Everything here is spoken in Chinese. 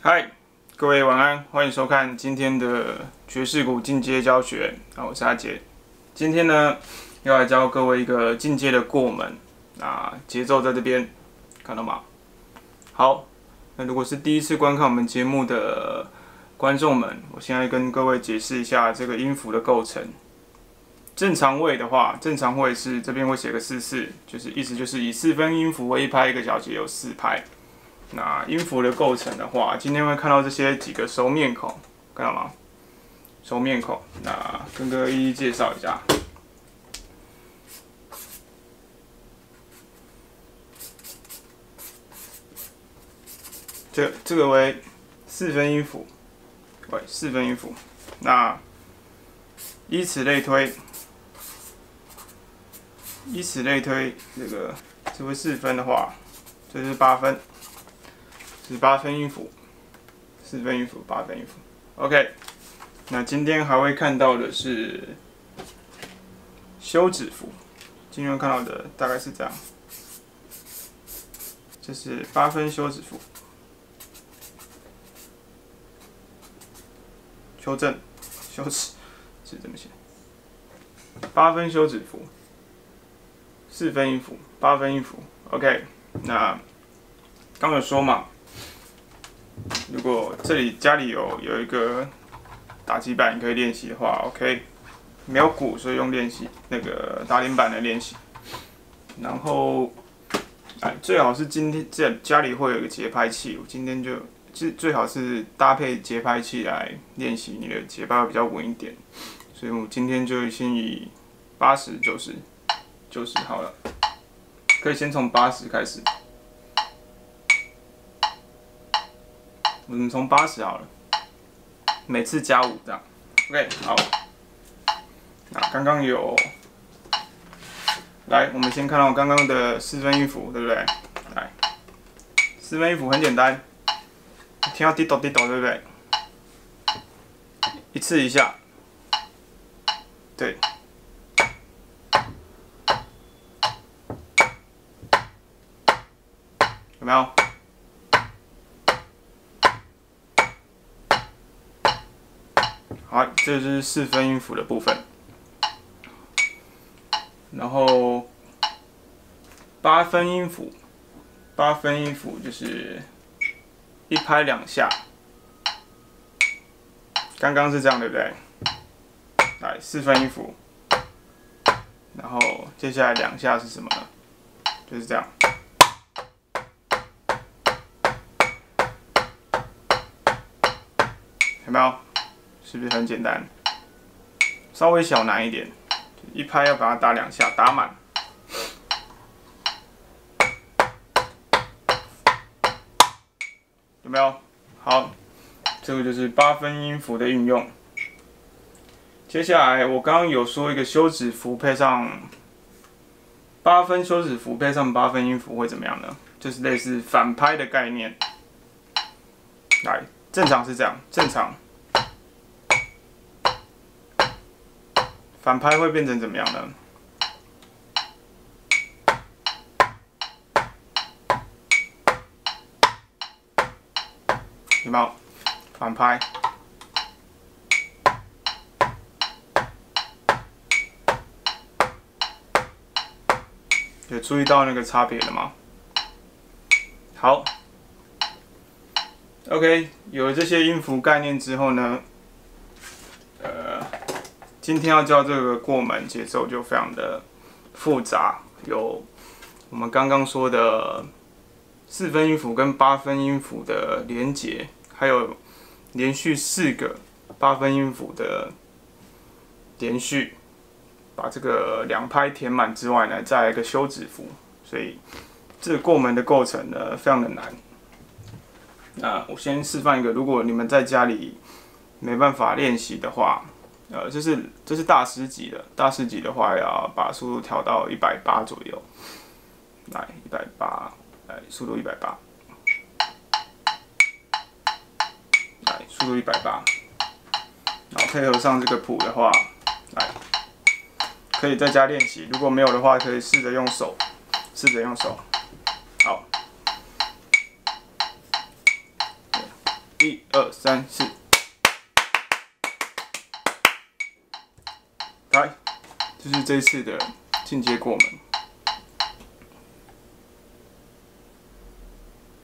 嗨，各位晚安，欢迎收看今天的爵士鼓进阶教学。我是阿杰。今天呢，要来教各位一个进阶的过门。节奏在这边，看到吗？好，那如果是第一次观看我们节目的观众们，我现在跟各位解释一下这个音符的构成。正常位的话，正常位是这边会写个44，就是意思就是以4分音符为一拍，一个小节有4拍。那音符的构成的话，今天会看到这些几个熟面孔，看到吗？熟面孔，那跟各位一一介绍一下。这个为4分音符，对，4分音符。那以此类推，这为4分的话，这是8分。是8分音符，4分音符，8分音符。OK， 那今天还会看到的是休止符，今天会看到的大概是这样，这是8分休止符。修正，休止是这么写，8分休止符，4分音符，8分音符。OK， 那刚有说嘛。如果这里家里有一个打击板可以练习的话 ，OK， 没有鼓，所以用练习那个打点板来练习。然后，最好是今天家里会有一个节拍器，我今天就最好是搭配节拍器来练习，你的节拍会比较稳一点。所以我今天就先以80、90好了，可以先从80开始。我们从80好了，每次加5这样。OK， 好。那刚刚有，来，我们先看到刚刚的4分音符，对不对？来，4分音符很简单，听到滴咚滴咚，对不对？一次一下，对。有没有？好，这就是4分音符的部分。然后8分音符就是一拍2下。刚刚是这样，对不对？来，4分音符，然后接下来2下是什么呢？就是这样。有没有？是不是很简单？稍微小难一点，一拍要把它打2下，打满。有没有？好，这个就是8分音符的运用。接下来我刚刚有说一个休止符配上8分休止符配上8分音符会怎么样呢？就是类似反拍的概念。来，正常是这样，正常。反拍会变成怎么样呢？有没有？反拍。有注意到那个差别了吗？好 ，OK， 有了这些音符概念之后呢，今天要教这个过门节奏就非常的复杂，有我们刚刚说的4分音符跟8分音符的连结，还有连续4个8分音符的连续，把这个2拍填满之外呢，再来一个休止符，所以这个过门的构成呢非常的难。那我先示范一个，如果你们在家里没办法练习的话。这是大师级的，大师级的话要把速度调到180左右，来180，来速度180，来速度180，然后配合上这个谱的话，来可以在家练习，如果没有的话，可以试着用手，好。 1、2、3、4。来，这是这一次的进阶过门。